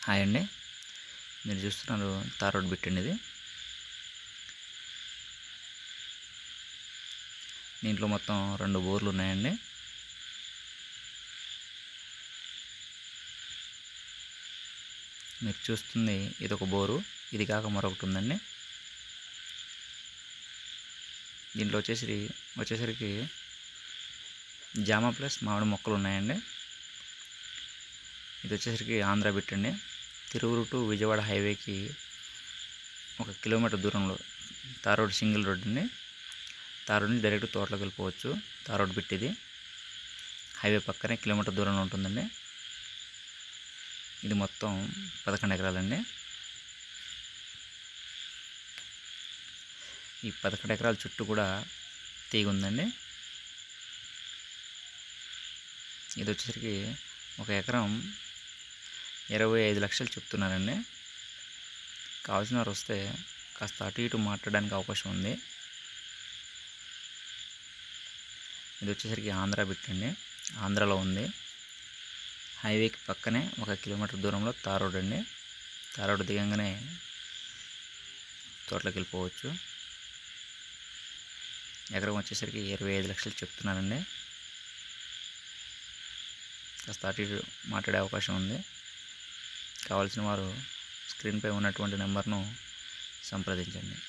Hi అండి, మీరు చూస్తున్నారు తార్ రోడ్ బిట్ అండి. ఇది దీంట్లో మొత్తం 2 బోర్లు ఉన్నాయండి. మీరు చూస్తుంది ఇదొక బోరు, ఇది కాక మరొకటి ఉందండి. దీంట్లో వచ్చేసరికి జామ ప్లస్ మామిడి మొక్కలు ఉన్నాయండి. ఇది వచ్చేసరికి ఆంధ్ర బిట్ అండి. తిరువురు టు విజయవాడ హైవేకి 1 కిలోమీటర్ దూరంలో తార్ రోడ్ సింగిల్ రోడ్ అండి. తార్ రోడ్ నుంచి డైరెక్ట్ తోటలోకి వెళ్ళిపోవచ్చు. తార్ రోడ్ బిట్ ఇది హైవే పక్కనే కిలోమీటర్ దూరంలో ఉంటుందండి. ఇది మొత్తం 11 ఎకరాలండి. ఈ 11 ఎకరాల చుట్టూ కూడా తీగ ఉందండి. ఇది వచ్చేసరికి 1 ఎకరం 25 లక్షలు చెప్తున్నారండి. కావాల్సిన వారు వస్తే కాస్త అటు ఇటు మాట్లాడడానికి అవకాశం ఉంది. ఇది వచ్చేసరికి ఆంధ్ర బిట్ అండి, ఆంధ్రాలో ఉంది. హైవేకి పక్కనే 1 కిలోమీటర్ దూరంలో తార్ రోడ్ అండి. తార్ రోడ్ దిగంగానే తోటలోకి వెళ్ళిపోవచ్చు. ఎకరం వచ్చేసరికి 25 లక్షలు చెప్తున్నారండి. కాస్త అటు ఇటు మాట్లాడే అవకాశం ఉంది. కావాల్సిన వారు స్క్రీన్పై ఉన్నటువంటి నెంబర్ను సంప్రదించండి.